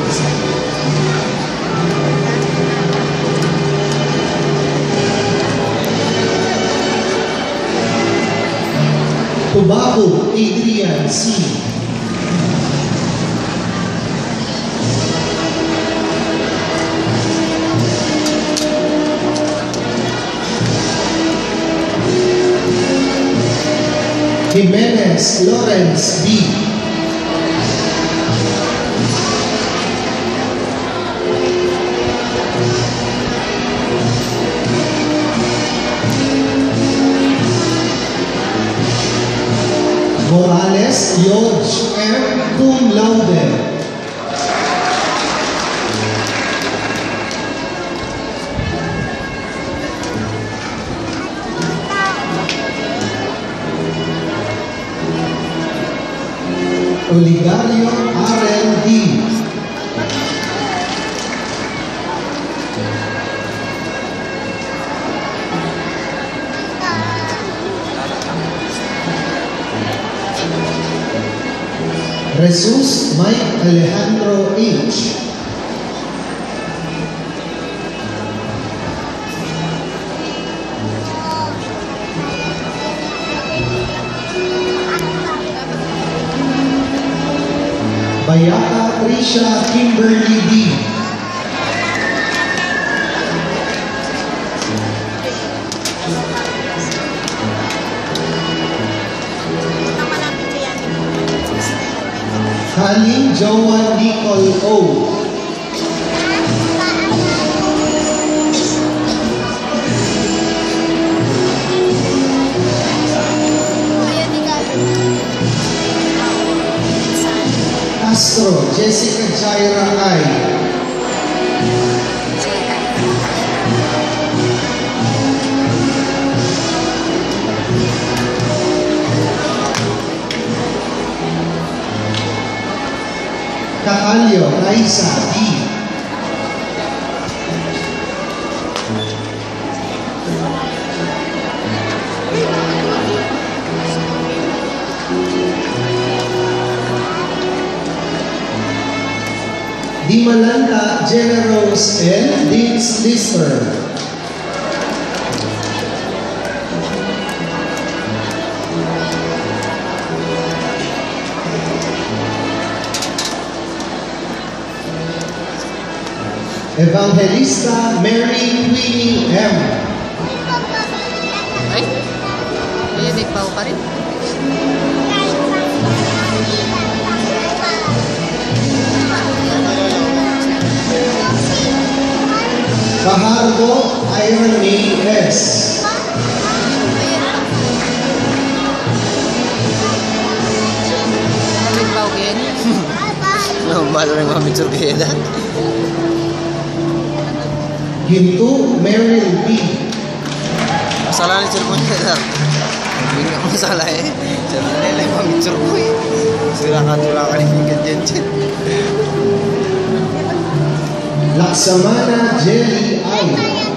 Tubaco, Adrian C. Jimenez Lawrence B. Morales George M. Cum laude. Oligario R.L.D. Jesus Mike Alejandro H. Bayaka Trisha Kimberly B. Haling Joan Nicole O. Castro Jessica Jaira I. Cacalio Raisa D. Di Malanda Generous L. Dins Lister. Evangelista Mary Queenie M. Ay, may pao pa rin. Fajardo Iron May S. May pao yan. Malo rin mga picture kaya na. Ginto Meryl B. Masalah ni cellphone niya. Hindi nga masalah eh. Cellphone nila yung mga picture ko eh. Sila ka yung ganyan dyan. Laksamana Jelly I.